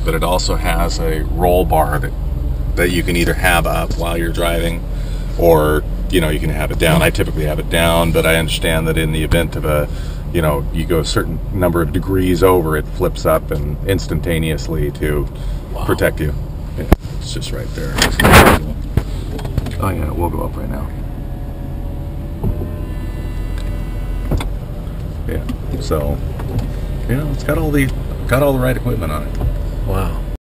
but it also has a roll bar that you can either have up while you're driving, or you know, you can have it down. I typically have it down, but I understand that in the event of a, you know, you go a certain number of degrees over, it flips up and instantaneously to protect you. Yeah, it's just right there. Oh yeah, we'll go up right now. Yeah, so yeah, it's got all the right equipment on it. Wow.